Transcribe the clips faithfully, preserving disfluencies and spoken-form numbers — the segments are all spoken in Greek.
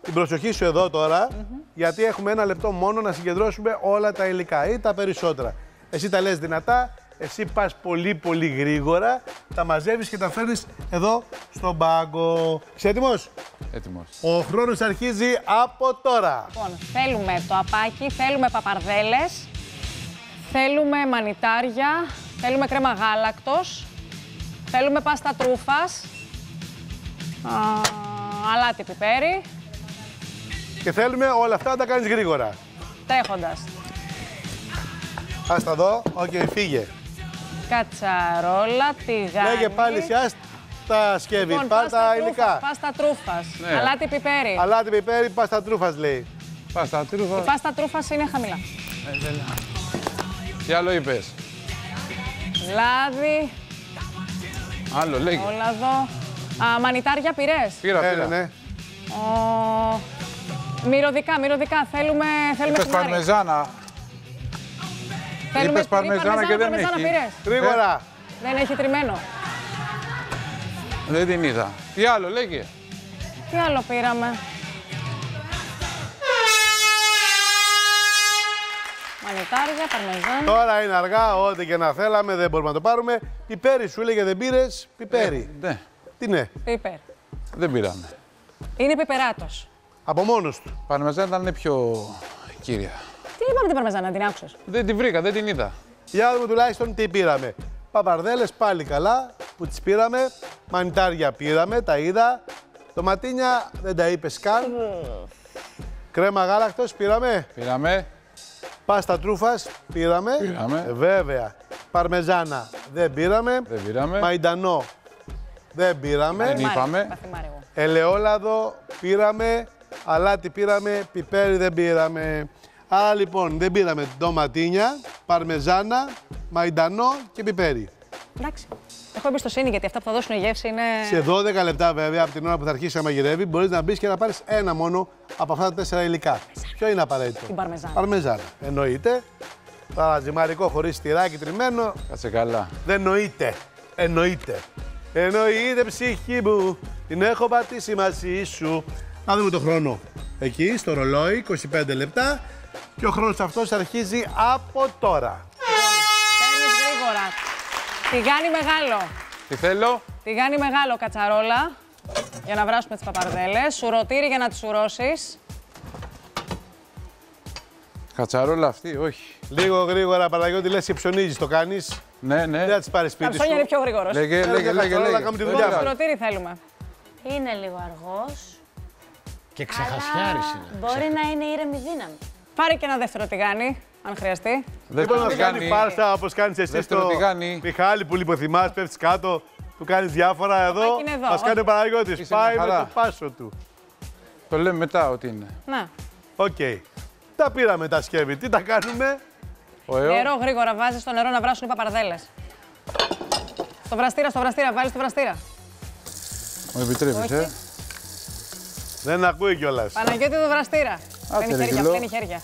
την προσοχή σου εδώ τώρα, mm-hmm. γιατί έχουμε ένα λεπτό μόνο να συγκεντρώσουμε όλα τα υλικά ή τα περισσότερα. Εσύ τα λες δυνατά, εσύ πας πολύ πολύ γρήγορα, τα μαζεύεις και τα φέρνεις εδώ στον πάγκο. Είσαι έτοιμος? Έτοιμος. Ο χρόνος αρχίζει από τώρα. Λοιπόν, θέλουμε το απάκι, θέλουμε παπαρδέλες, θέλουμε μανιτάρια, θέλουμε κρέμα γάλακτος, θέλουμε πάστα τρούφας, α, αλάτι πιπέρι. Και θέλουμε όλα αυτά να τα κάνεις γρήγορα. Τρέχοντας. Ας τα δω. Οκ, okay, φύγε. Κατσαρόλα, τηγάνι. Λέγε πάλι εσύ, ας τα σκεύη, Λοιπόν, πάστα πάστα υλικά. Τρούφας, πάστα τρούφας, Ναι. αλάτι πιπέρι. Αλάτι πιπέρι, πάστα τρούφας λέει. Πάστα τρούφα. Η πάστα τρούφας είναι χαμηλά. Τι άλλο είπες? Λάδι, Άλλο λέγε. όλαδο. Α, μανιτάρια πήρες. Πήρα, Ναι, πήρα. ναι, ναι. Ο... Μυρωδικά, μυρωδικά. Θέλουμε, θέλουμε Είπες φινάρι. παρμεζάνα. Θέλουμε είπες τυρί, παρμεζάνα και δεν παρμεζάνα έχει. πήρες. Γρήγορα. Δεν έχει τριμμένο. Δεν την είδα. Τι άλλο λέγε? Τι άλλο πήραμε. Μανιτάρια, παρμεζάνα. Τώρα είναι αργά, ό,τι και να θέλαμε, δεν μπορούμε να το πάρουμε. Πιπέρι σου έλεγε δεν πήρες, πιπέρι. Ε, ναι, Τι ναι, Πιπέρ. δεν πήραμε. Είναι πιπεράτος. από μόνος του. Παρμεζάνα ήταν πιο κύρια. Τι είπαμε την παρμεζάνα, την άκουσες. Δεν την βρήκα, δεν την είδα. Για να δούμε τουλάχιστον τι πήραμε. Παπαρδέλες πάλι καλά που τις πήραμε. Μανιτάρια πήραμε, τα είδα. Ντοματίνια δεν τα είπες καν. Κρέμα γάλακτος πήραμε. Πήραμε. Πάστα τρούφας πήραμε. Πήραμε. Ε, βέβαια. Παρμεζάνα δεν πήραμε. Δεν πήραμε. Μαϊντανό δεν πήραμε. Δεν είπαμε. Παθημάρι εγώ. Ελαιόλαδο πήραμε. Αλάτι πήραμε. Πιπέρι δεν πήραμε. Άρα λοιπόν δεν πήραμε ντοματίνια, παρμεζάνα, μαϊντανό και πιπέρι. Εντάξει. Έχω εμπιστοσύνη γιατί αυτά που θα δώσουν γεύση είναι. Σε δώδεκα λεπτά βέβαια από την ώρα που θα αρχίσει να μαγειρεύει μπορείς να μπεις και να πάρεις ένα μόνο από αυτά τα τέσσερα υλικά. Ποιο είναι απαραίτητο? Την παρμεζάνα. Παρμεζάνα. Εννοείται. Παραζυμαρικό χωρίς τυράκι τριμμένο. Κάτσε καλά. Δεν νοείται. Εννοείται. Εννοείται ψυχή μου. Την έχω πατήσει μαζί σου. Να δούμε το χρόνο. Εκεί στο ρολόι είκοσι πέντε λεπτά. Και ο χρόνος αυτός αρχίζει από τώρα. Παίρνεις γρήγορα. Τηγάνι μεγάλο. Τι θέλω? Τηγάνι μεγάλο, κατσαρόλα. Για να βράσουμε τις παπαρδέλες. Σουρωτήρι για να τις σουρώσεις. Κατσαρόλα αυτή, όχι. Λίγο γρήγορα, Παναγιώτη, λες και ψωνίζεις, το κάνεις. Ναι, ναι. Δεν θα τις πάρεις σπίτι σου. Καρσόνια είναι πιο γρήγορος. Λέγε, Έλα, λέγε, λέγε. κατσαρόλα, λέγε. κάνουμε τη δουλειά μας. Σουρωτήρι θέλουμε. Είναι λίγο αργός, Και ξεχασιάρης είναι. μπορεί να είναι ήρεμη δύναμη. Πάρε και ένα δεύτερο τηγάνι, αν χρειαστεί. Δεν Δεύτερο μπορεί να κάνει τηγάνι. φάρσα όπως κάνεις εσύ Δεύτερο στο τηγάνι. Μιχάλη που λιποθυμάς, πέφτεις κάτω, του κάνεις διάφορα εδώ. είναι εδώ, Μας κάνει ο όχι. Παναγιώτης, Είσαι πάει μια με χαρά. το πάσο του. Το λέμε μετά ότι είναι. Να. Οκ. Τα πήραμε τα σκεύη, τι τα κάνουμε? Ο ΕΟ. Νερό γρήγορα βάζεις στο νερό να βράσουν οι παπαρδέλες. Στο βραστήρα, στο βραστήρα, βάλεις στο βραστήρα. Μου επιτρέπεις, Όχι. ε. Δεν ακούει κιόλας. Παναγιώτη το βραστήρα. Άντε, Φλένει ρε, χέρια, κιλό. φλένει χέρια.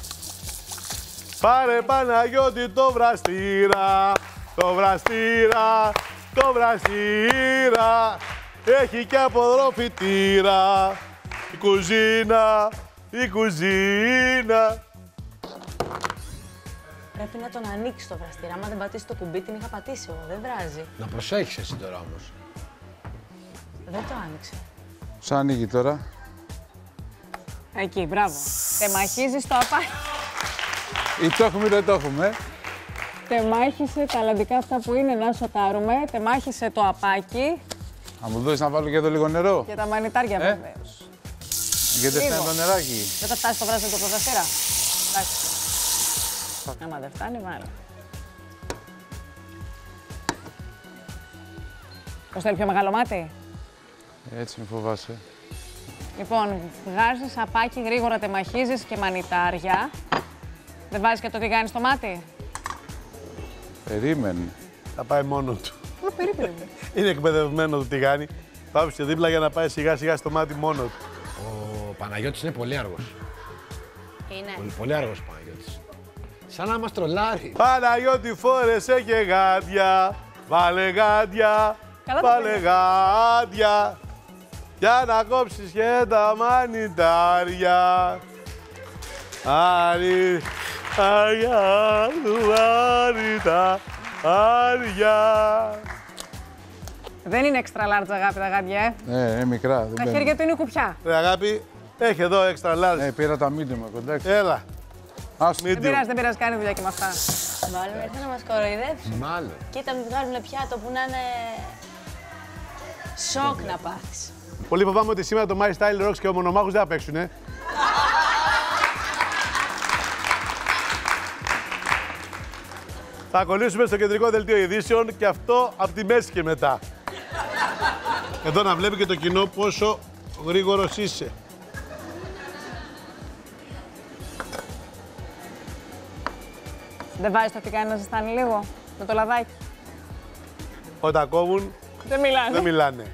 Πάρε Παναγιώτη το βραστήρα, το βραστήρα, το βραστήρα. Έχει και αποδροφητήρα, η κουζίνα, η κουζίνα. Πρέπει να τον ανοίξει το βραστήρα. Άμα δεν πατήσει το κουμπί, την είχα πατήσει εγώ. Δεν βράζει. Να προσέχεις εσύ τώρα όμως. Δεν το άνοιξε. Σαν ανοίγει τώρα. Εκεί, μπράβο. Τεμαχίζεις το απάκι. Ή το έχουμε ή δεν το έχουμε. Τεμάχισε τα αλλαντικά αυτά που είναι να σοτάρουμε. Τεμάχισε το απάκι Θα μου δώσεις να βάλω και εδώ λίγο νερό. και τα μανιτάρια Ε. βεβαίως. Γιατί Λίγο. φτάνει το νεράκι. Δεν θα φτάσει το βράσιμο το βραστήρα. Εντάξει. Άμα δεν φτάνει, βάλε. Πώς θέλει πιο μεγάλο μάτι? Έτσι με φοβάσαι. Λοιπόν, βγάζεις απάκι, γρήγορα τεμαχίζεις και μανιτάρια. Δεν βάζεις και το τηγάνι στο μάτι? Περίμενε. Θα πάει μόνο του. Ω, περίπου. Είναι εκπαιδευμένο το τηγάνι. Πάμε και δίπλα για να πάει σιγά σιγά στο μάτι μόνο του. Ο Παναγιώτης είναι πολύ άργος. Είναι. Πολύ, πολύ άργος ο Παναγιώτης. Σαν να μας τρολάρει. Παναγιώτη φόρεσε και γάντια, βάλε γάντια, Καλά τα βάλε πήγες. γάντια. για να κόψεις και τα μανιτάρια. Άρι, άρια, άρια, άρια. Δεν είναι extra large, αγάπη, τα γάντια, ε. Ναι, είναι μικρά. δεν Τα μπαίνουν. χέρια του είναι κουπιά. Ρε αγάπη, έχει εδώ extra large. Ναι, πήρα τα medium, εντάξει. Έλα, Άστο. Δεν medium. πειράζει, δεν πειράζει, κάνει δουλειά και με αυτά. Μάλλον ήρθε να μας κοροϊδέψει. Μάλλον. Κοίτα, μην βγάλουν πιάτο που να είναι... Σοκ να πάθεις. Πολύ φοβάμαι ότι σήμερα το My Style Rocks και ο Μονομάχος δεν θα παίξουνε. Θα κολλήσουμε στο κεντρικό δελτίο ειδήσεων και αυτό από τη μέση και μετά. Εδώ να βλέπει και το κοινό πόσο γρήγορος είσαι. Δεν βάζεις το τηγάνι να ζεστάνει λίγο με το λαδάκι. Όταν κόβουν, Δεν μιλάνε. δεν μιλάνε.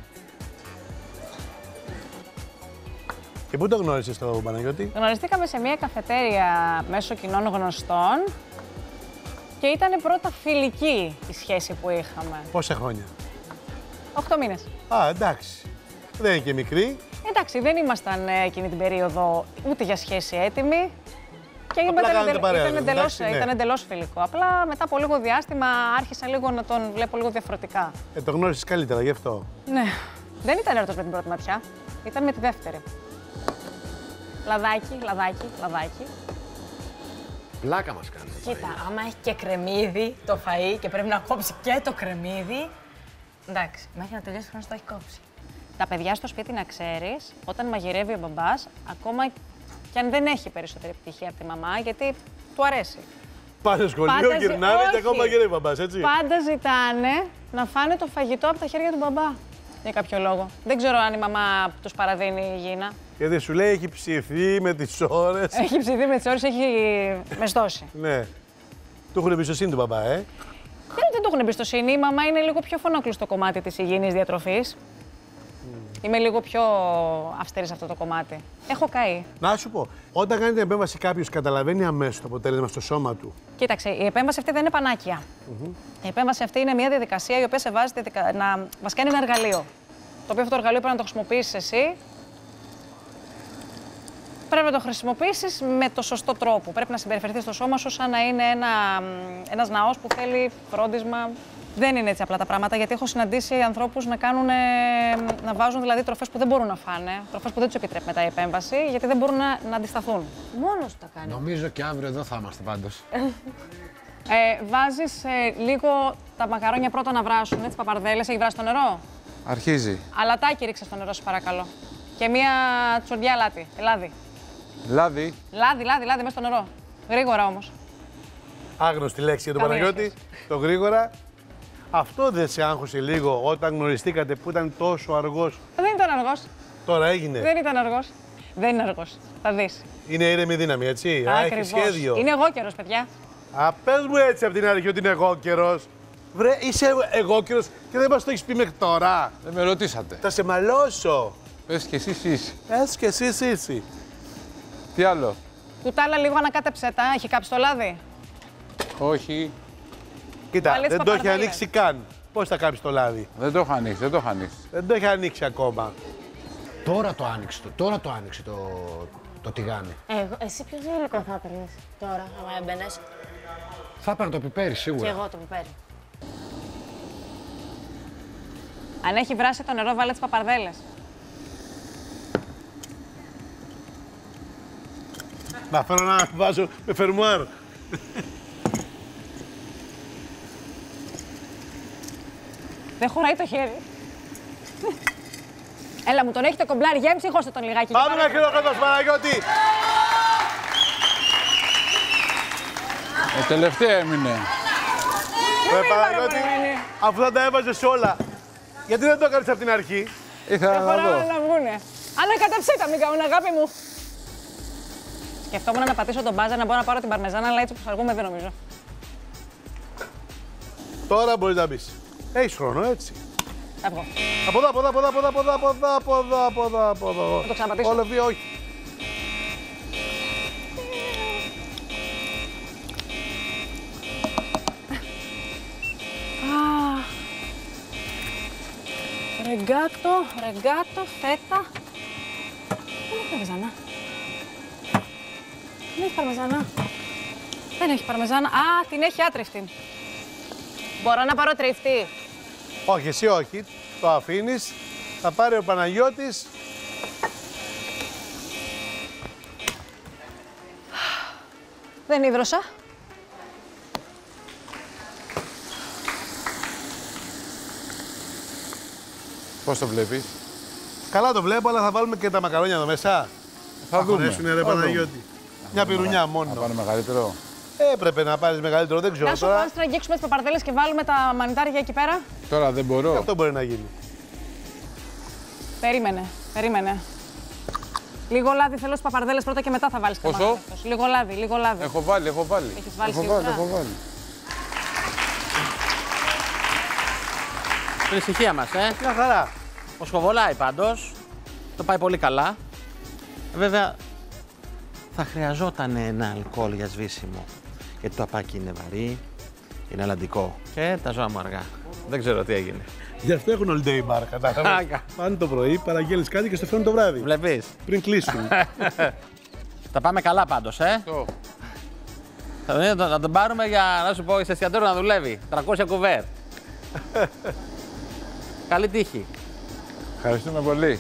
Και πού το γνώρισες το Παναγιώτη? Γνωριστήκαμε σε μια καφετέρια μέσω κοινών γνωστών και ήταν πρώτα φιλική η σχέση που είχαμε. Πόσα χρόνια? Οκτώ μήνες. Α, εντάξει. Δεν είναι και μικρή. Εντάξει, δεν ήμασταν ε, εκείνη την περίοδο ούτε για σχέση έτοιμοι. Και Απλά ήταν, κάνετε εντελ- παρέα, ήταν, δηλαδή, εντελώς, εντάξει, ναι. ήταν εντελώς φιλικό. Απλά μετά από λίγο διάστημα άρχισα λίγο να τον βλέπω λίγο διαφορετικά. Ε, το γνώρισες καλύτερα γι' αυτό. Ναι. Δεν ήταν έρωτας με την πρώτη ματιά. Ήταν με τη δεύτερη. Λαδάκι, λαδάκι, λαδάκι. Πλάκα μας κάνει. Κοίτα, άμα έχει και κρεμμύδι το φαΐ και πρέπει να κόψει και το κρεμμύδι. Εντάξει, μέχρι να τελειώσει ο χρόνος το έχει κόψει. Τα παιδιά στο σπίτι, να ξέρεις, όταν μαγειρεύει ο μπαμπάς, ακόμα και αν δεν έχει περισσότερη επιτυχία από τη μαμά, γιατί του αρέσει. Πάνε σχολείο, Πάντα ζη- γυρνάνε και όχι. ακόμα γυρεύει μπαμπάς, έτσι. Πάντα ζητάνε να φάνε το φαγητό από τα χέρια του μπαμπά. Για κάποιο λόγο. Δεν ξέρω αν η μαμά τους παραδίνει η υγιεινά. Γιατί σου λέει έχει ψηθεί με τις ώρες. Έχει ψηθεί με τις ώρες, έχει μεστώσει. Ναι. Του έχουν εμπιστοσύνη του μπαμπά, ε. Δεν, δεν του έχουν εμπιστοσύνη. Η μαμά είναι λίγο πιο φωνόκλειστο στο κομμάτι της υγιεινής διατροφής. Mm. Είμαι λίγο πιο αυστηρή σε αυτό το κομμάτι. Έχω καεί. Να σου πω, όταν κάνει την επέμβαση κάποιος καταλαβαίνει αμέσως το αποτέλεσμα στο σώμα του. Κοίταξε, η επέμβαση αυτή δεν είναι πανάκια. Mm-hmm. Η επέμβαση αυτή είναι μια διαδικασία η οποία σε βάζει διαδικα... να μας κάνει ένα εργαλείο. Το οποίο αυτό το εργαλείο πρέπει να το χρησιμοποιήσεις εσύ. Πρέπει να το χρησιμοποιήσεις με το σωστό τρόπο. Πρέπει να συμπεριφερθείς στο σώμα σου σαν να είναι ένα, ένας ναός που θέλει φρόντισμα. Δεν είναι έτσι απλά τα πράγματα, γιατί έχω συναντήσει ανθρώπους να, κάνουν, να βάζουν δηλαδή τροφές που δεν μπορούν να φάνε, τροφές που δεν τους επιτρέπει μετά η επέμβαση, γιατί δεν μπορούν να, να αντισταθούν. Μόνος του τα κάνει. Νομίζω και αύριο εδώ θα είμαστε πάντως. Ε, βάζεις ε, λίγο τα μακαρόνια πρώτα να βράσουν, έτσι, παπαρδέλες. Έχει βράσει το νερό. Αρχίζει. Αλατάκι ρίξε στο νερό, σας παρακαλώ. Και μία τσουρδιά λάτι, λάδι. Λάδι. Λάδι, λάδι, λάδι μέσα στο νερό. Γρήγορα όμως. Άγνωστη λέξη για τον Καμία Παναγιώτη. Το γρήγορα. Αυτό δεν σε άγχωσε λίγο όταν γνωριστήκατε που ήταν τόσο αργός? Δεν ήταν αργός. Τώρα έγινε. Δεν ήταν αργός. Δεν είναι αργός. Θα δεις. Είναι ήρεμη δύναμη, έτσι. Α, έχει σχέδιο. Είναι εγώ καιρός, παιδιά. Α, πες μου έτσι από την αρχή ότι είναι εγώ καιρός. Βρε, είσαι εγώ καιρός και δεν μας το έχεις πει μέχρι τώρα. Δεν με ρωτήσατε. Θα σε μαλώσω. Πες και εσείς είσαι. Πες και εσύ εσύ. Τι άλλο? Κουτάλα λίγο ανακάτεψε τα. Έχει κάψει το λάδι. Όχι. Κοίτα, Βάλε τις δεν το έχει παπαρδέλες. ανοίξει καν. Πώς θα κάψει το λάδι? Δεν το έχω ανοίξει, δεν το έχω ανοίξει. Δεν το έχει ανοίξει ακόμα. Τώρα το άνοιξε το, τώρα το, άνοιξε το, το τηγάνι. Εγώ, εσύ ποιο υλικό θα έπαιρνες τώρα, άμα έμπαινες? Θα έπαιρνα το πιπέρι Και σίγουρα. εγώ το πιπέρι. Αν έχει βράσει το νερό, βάλε τις παπαρδέλες. Να φέρω να βάζω με φερμουάρ. Δεν χωράει το χέρι. Έλα μου, τον έχετε κομπλάρει. Για εμψυχώστε τον λιγάκι. Πάμε να χειροκρότημα, Παναγιώτη. Ε, τελευταία έμεινε. Ρε Παναγιώτη, παραπονεμένη. αφού θα τα έβαζες όλα, γιατί δεν το έκανες από την αρχή? Ήθελα Δεν να χωράνε δω. να βγουνε. Ανακατεψέ τα, μην κάνουν, αγάπη μου. Σκεφτόμουν να πατήσω τον μπάζα, να μπορώ να πάρω την παρμεζάνα, αλλά έτσι που θα βγούμε δεν νομίζω. Τώρα μπορείς να μπεις. Έχεις χρόνο, έτσι. Θα βγω. Από εδώ, από εδώ, από εδώ, από εδώ, από εδώ, από εδώ, από εδώ, από εδώ, από εδώ. Θα το ξαναπατήσω. Όλο δύο, όχι. ρεγκάτο, ρεγκάτο, φέτα. Δεν έχει παρμεζάνα. Δεν έχει παρμεζάνα. Δεν έχει παρμεζάνα. Α, την έχει άτριφτη. Μπορώ να πάρω τρίφτη? Όχι, εσύ όχι. Το αφήνεις. Θα πάρει ο Παναγιώτης. Δεν ίδρωσα. Πώς το βλέπεις? Καλά το βλέπω, αλλά θα βάλουμε και τα μακαρόνια εδώ μέσα. Θα δούμε. Χωρέσουνε, ρε Θα δούμε. Παναγιώτη. Μια πυρουνιά Να μόνο. πάνε μεγαλύτερο. Έπρεπε να πάρεις μεγαλύτερο, δεν ξέρω Να σου πω, τώρα. αν στραγγίξουμε τις παπαρδέλες και βάλουμε τα μανιτάρια εκεί πέρα. Τώρα δεν μπορώ. Αυτό μπορεί να γίνει. Περίμενε, περίμενε. Λίγο λάδι θέλω στις παπαρδέλες πρώτα και μετά θα βάλεις τα Πόσο? μανιτάρια. Λίγο λάδι, λίγο λάδι. Έχω βάλει, έχω βάλει. Έχεις βάλει έχω σίγουρα? βάλει, έχω βάλει. Την ησυχία μας, ε. Μια χαρά. Ο Σχοβολάει πάντως. Το πάει πολύ καλά. Βέβαια, θα χρειαζόταν ένα αλκοόλ για σβήσιμο. Γιατί το απάκι είναι βαρύ, είναι αλλαντικό. Και τα ζώα μου αργά. Δεν ξέρω τι έγινε. Γι' αυτό έχουν all day bar, κατάλαβες. Άκα. Πάνε το πρωί, παραγγέλνεις κάτι και στο φέρνουν το βράδυ. Βλέπεις. Πριν κλείσουν. Τα πάμε καλά πάντως, ε. Το. Θα τον, να τον πάρουμε για να σου πω σε εστιατόριο να δουλεύει. τριακόσια κουβέρ. Καλή τύχη. Ευχαριστούμε πολύ.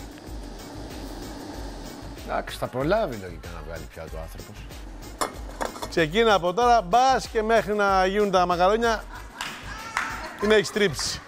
Εντάξει, θα προλάβει λογικά να βγάλει πιάτο ο άνθρωπος. Ξεκίνα από τώρα, μπας και μέχρι να γίνουν τα μακαρόνια την έχεις τρίψει.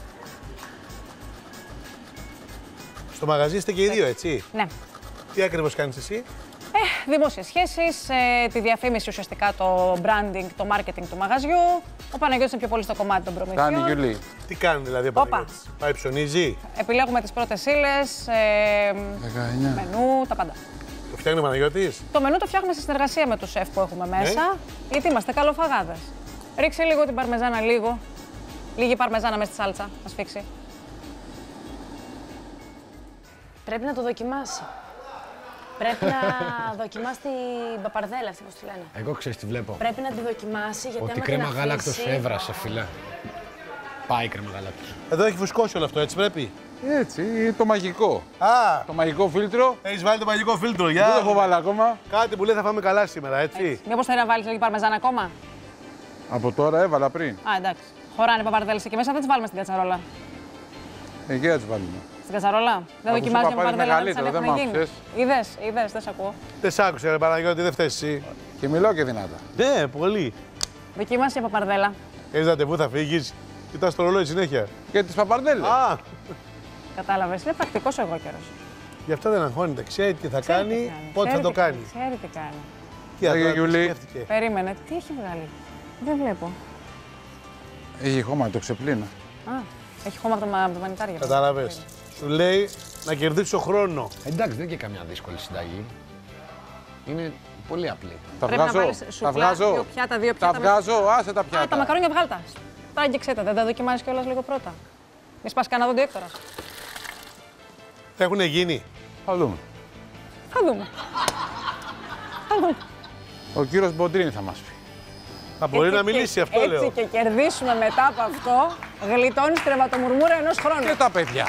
Στο μαγαζί είστε και οι δύο, έτσι. Ναι. Τι ακριβώς κάνεις εσύ? Ε, δημόσιες σχέσεις, ε, τη διαφήμιση ουσιαστικά, το branding, το marketing του μαγαζιού. Ο Παναγιώτης είναι πιο πολύ στο κομμάτι των προμηθειών. Κάνει Γιουλή. Τι κάνει δηλαδή ο Όπα. Παναγιώτης? Πάει ψωνίζει, Επιλέγουμε τις πρώτες ύλες, ε, δεκαεννιά. μενού, τα πάντα. το φτιάχνει ο Παναγιώτης? Το μενού το φτιάχνουμε σε συνεργασία με τους σεφ που έχουμε μέσα, γιατί είμαστε καλοφαγάδες. Ρίξε λίγο την παρμεζάνα, λίγο. Λίγη παρμεζάνα μέσα στη σάλτσα, να σφίξει. Πρέπει να το δοκιμάσει. Πρέπει να δοκιμάσει την παπαρδέλα, αυτή πώς τη λένε. Εγώ ξέρεις τι βλέπω. Πρέπει να τη δοκιμάσει, γιατί Ότι άμα κρέμα την γάλακτος αφήσει... έβρασε, φιλέ. Πάει κρέμα γάλακτος. Εδώ έχει φουσκώσει όλο αυτό, έτσι πρέπει. Έτσι, το μαγικό. Α, Το μαγικό φίλτρο. έχεις βάλει το μαγικό φίλτρο, Δεν το έχω για βάλει ακόμα. κάτι που λέει θα φάμε καλά σήμερα, έτσι. Μήπως θέλει να βάλεις λίγη παρμεζάνα ακόμα? Από τώρα έβαλα πριν. Α, εντάξει. Χωράνε παπαρδέλες εκεί μέσα, δεν τις βάλουμε στην κατσαρόλα. Εκεί θα τις βάλουμε. Στην κατσαρόλα. Δεν Αφού δοκιμάζει σου μια είπα, πάρεις παπαρδέλα να τις μεγαλύτερο, δεν έχουν μ' γίνει. άκουσες. Είδες, είδες, δεν σε ακούω. Δεν σ' άκουσε, ρε Παναγιώτη, δεν φταίς εσύ. Και μιλάω και δυνατά. Ναι, πολύ. Δοκίμασε η παπαρδέλα. Έχεις ραντεβού, θα φύγεις. Κοιτάς το ρολόι συνέχεια. Και τις παπαρδέλες. Α, Κατάλαβες, είναι πρακτικός ο εγώ καιρός. γι' αυτό δεν αγχώνεται. Ξέρει τι θα Ξέρει τι κάνει, πότε θα ξέρει το τι κάνει. Ξέρει τι κάνει. Τι Άγιο θα το Γιουλή. σκέφτηκε. Περίμενε, τι έχει βγάλει. Δεν βλέπω. Έχει χώμα, το ξεπλύνω. Α, έχει χώμα από τα, από τα μανιτάρια. Κατάλαβες. Σου λέει να κερδίσω χρόνο. Εντάξει, δεν είναι και καμιά δύσκολη συνταγή. Είναι πολύ απλή. Τα Πρέπει να βγάζω. βάλεις Τα σουφλά, βγάζω. δύο πιάτα, δύο Τα πιάτα. βγάζω, άσε τα Α, πιάτα. τα μακαρόνια βγάλτα. Τράγγιξέ τα, δεν τα δοκιμάζεις κιόλας λίγο πρώτα. Μη σπάσει κανένα δοντιέκτορας. Θα έχουν γίνει. Θα δούμε. Θα δούμε. Θα δούμε. Ο κύριος Μποντρίνη θα μας πει. Θα μπορεί Έτσι να και- μιλήσει, αυτό έτσι λέω. και κερδίσουμε μετά από αυτό, γλιτώνεις τρεβατομουρμούρα ενός χρόνου. Και τα παιδιά.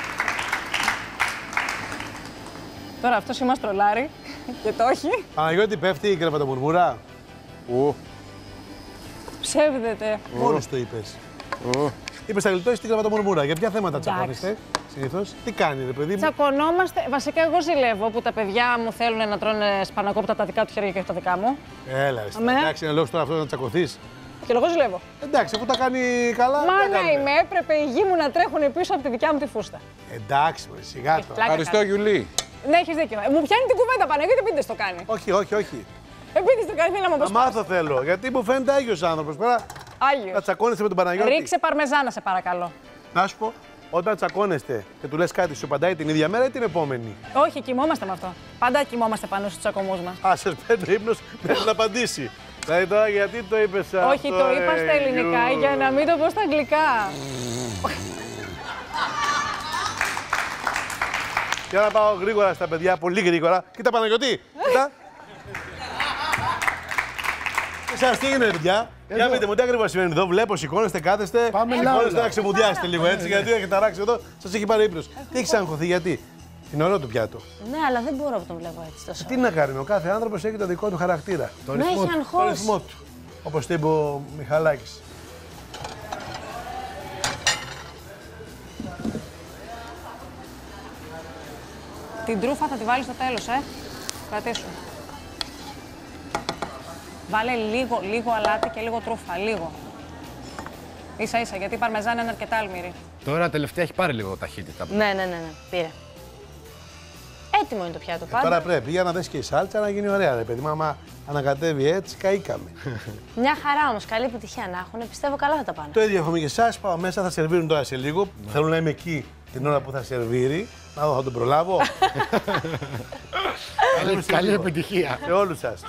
Τώρα αυτός μας τρολάρει και το όχι. Παναγιώτη, πέφτει η κρεβατομουρμούρα. Ου, Ψεύδεται. Μόνος το είπες. ου. Είπες θα γλιτώσεις την κρεβατομουρμούρα. Για ποια θέματα Εντάξει. τσακώνεστε συνήθως? Τι κάνει, ρε παιδί μου? Τσακωνόμαστε. Βασικά, εγώ ζηλεύω που τα παιδιά μου θέλουν να τρώνε σπανακόπτα τα δικά του χέρια και όχι τα δικά μου. Έλα, εσύ. Αμέ. Εντάξει, είναι λόγος τώρα αυτό να τσακωθείς. Και εγώ ζηλεύω. Εντάξει, αφού τα κάνει καλά. τι να Μάνα κάνουμε. είμαι, έπρεπε οι γη μου να τρέχουν πίσω από τη δικιά μου τη φούστα. Εντάξει, μωρέ, σιγά τώρα. Πλάκα Ευχαριστώ, κάνω. Γιουλή. Ναι, έχει δίκιο. Ε, μου πιάνει την κουβέντα πάνω, γιατί επίτηδες το κάνει. Όχι, όχι, όχι. Επίτηδες το κάνει, θέλει να μου Να αποσπάσει. μάθω θέλω. Γιατί μου φαίνεται άγιος άνθρωπος. Πέρα να Άγιος. τσακώνεστε με τον Παναγιώτη. Ρίξε παρμεζάνα, σε παρακαλώ. Να σου πω, όταν τσακώνεστε και του λες κάτι, σου απαντάει την ίδια μέρα ή την επόμενη? Όχι, κοιμόμαστε με αυτό. Πάντα κοιμόμαστε πάνω στους τσακωμούς μας. Α, σε παίρνει ύπνος μέχρι να απαντήσει. Δηλαδή τώρα γιατί το είπες αυτό? Όχι, το είπα ρε, στα ελληνικά Γιου? για να μην το πω στα αγγλικά. Για να πάω γρήγορα στα παιδιά, πολύ γρήγορα. Κοίτα Παναγιώτη, κοίτα. Εσάς τι έγινε, παιδιά? Για πείτε μου, τι ακριβώς σημαίνει εδώ. Βλέπω, σηκώνεστε, κάθεστε. Πάμε σηκώνεστε λαό. να ξεμουδιάσετε λίγο έτσι, γιατί έχετε ταράξει εδώ. Σας έχει πάρει ύπνος. Τι έχεις αγχωθεί, γιατί. Είναι ωραίο το πιάτο. Ναι, αλλά δεν μπορώ που τον βλέπω έτσι τόσο. Τι να κάνουμε, ο κάθε άνθρωπος έχει το δικό του χαρακτήρα. Το Με ρυθμό έχει του. Το ρυθμό αγχώσει. του. Όπως το είπε ο Μιχαλάκης. Την τρούφα θα τη βάλεις στο τέλος, ε. Κρατήσου. Βάλε λίγο, λίγο αλάτι και λίγο τρούφα, λίγο. Ίσα ίσα, γιατί η παρμεζάνα είναι αρκετά αλμυρή. Τώρα τελευταία έχει πάρει λίγο ταχύτητα. Ναι, ναι, ναι, ναι, πήρε. Έτοιμο είναι το πιάτο πάντα. Τώρα πρέπει για να δες και η σάλτσα να γίνει ωραία, ρε παιδί μου. Άμα ανακατεύει έτσι, καήκαμε. Μια χαρά όμως, καλή επιτυχία να έχουν. Πιστεύω καλά θα τα πάνε. Το ίδιο έχουμε και εσάς. Πάω μέσα, θα σερβίρουν τώρα σε λίγο. Θέλω να είμαι εκεί την ώρα που θα σερβίρει. Να δω, θα τον προλάβω. Καλή, καλή επιτυχία. Σε όλους σας.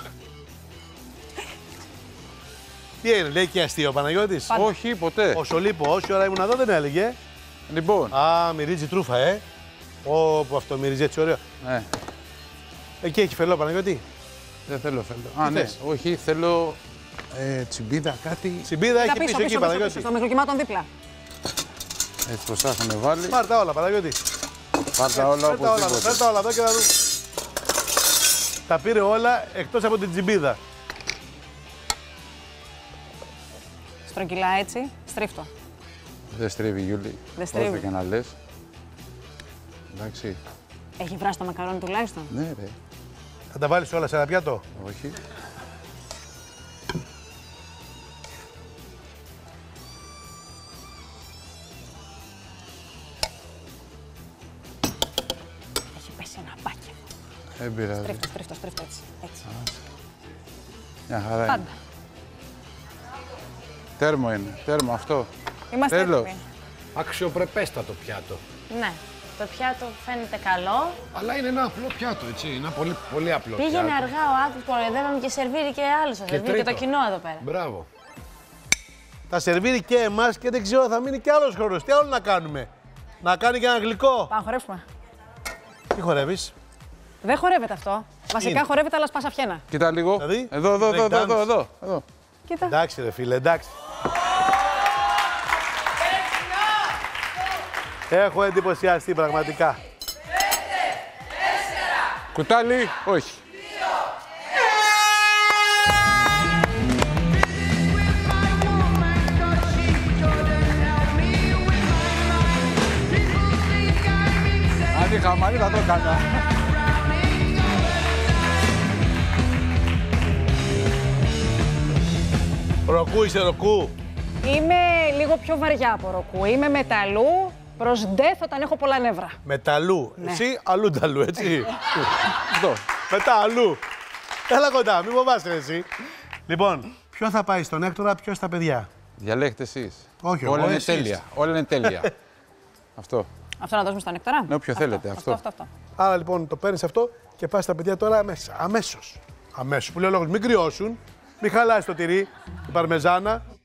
Τι έγινε, λέει και αστείο ο Παναγιώτης. Πάντα. Όχι, ποτέ. Όσο λείπω, όση ώρα ήμουν εδώ δεν έλεγε. Λοιπόν, Α, μυρίζει τρούφα, ε. Όπου αυτό μυρίζει έτσι ωραίο. ναι, Εκεί έχει φελό, Παναγιώτη. δεν θέλω, θέλω. Α, ναι, θες? όχι, θέλω ε, τσιμπίδα, κάτι. Τσιμπίδα έχει Πίσω, πίσω, πίσω, εκεί, πίσω, Παναγιώτη. πίσω, στο μικροκυμάτων δίπλα. Έτσι πως τα έχουν βάλει. Πάρ' τα όλα, Παναγιώτη. Πάρτα όλα Φέρ τα όλα, οπωσδήποτε. φέρ τα όλα εδώ και θα δούμε. Τα πήρε όλα εκτός από την τσιμπίδα. Στρογγυλά έτσι, στρίφτο. Δεν στρίβει, Γιούλη. Δεν στρίβει. Όσο και να λες. Εντάξει. Έχει βράσει το μακαρόνι τουλάχιστον. Ναι, ρε. Θα τα βάλεις όλα σε ένα πιάτο. Όχι. Έχει πέσει ένα μπάκι. Δεν πειράζει. Στρίφτο, στρίφτο, στρίφτο έτσι. έτσι. Μια χαρά είναι. Πάντα. Τέρμο είναι. Τέρμο αυτό. Είμαστε Τέλος. έτοιμοι. Αξιοπρεπέστατο πιάτο. Ναι, το πιάτο φαίνεται καλό. Αλλά είναι ένα απλό πιάτο, έτσι. Είναι ένα πολύ, πολύ απλό Πήγαινε πιάτο. αργά ο άνθρωπος που κοροϊδεύαμε και σερβίρει και άλλους. Θα σερβίρει και το τρίτο. κοινό εδώ πέρα. Μπράβο. Θα σερβίρει και εμάς και δεν ξέρω, θα μείνει και άλλος χρόνος. Τι άλλο να κάνουμε. Να κάνει και ένα γλυκό. Πάμε να χορέψουμε. Τι χορεύεις. Δεν χορεύεται αυτό. Βασικά Είναι. χορεύεται, αλλά σπάσα φιένα. Κοίτα λίγο. Δηλαδή, Εδώ, εδώ, εδώ, break εδώ, dance. εδώ, εδώ, εδώ. Κοίτα. Εντάξει ρε φίλε, εντάξει. Έχω εντυπωσιαστεί πραγματικά. Κουτάλι, όχι. Αν είχα μαλλί θα το έκανα. Ροκού είσαι ροκού. Είμαι λίγο πιο βαριά από ροκού. Είμαι μεταλλού προς ντεφ όταν έχω πολλά νεύρα. Μεταλλού. Ναι. Εσύ αλλούνταλου, έτσι. Αυτό. Μετά αλλού. Έλα κοντά, μην φοβάσαι εσύ. Λοιπόν, ποιο θα πάει στον Έκτορα, ποιο στα παιδιά. Διαλέγετε εσείς. Όχι, Όλα εγώ, είναι εσείς. τέλεια. Όλα είναι τέλεια. Αυτό. Αυτό να δώσουμε στον Έκτορα. Ναι, όποιο θέλετε, Αυτό, αυτό. αυτό, αυτό. Άρα λοιπόν το παίρνει αυτό και πα στα παιδιά τώρα αμέσω. Αμέσω. Αμέσω. Που λέει ο λόγος, μην κρυώσουν, μην χαλάσει το τυρί, την παρμεζάνα.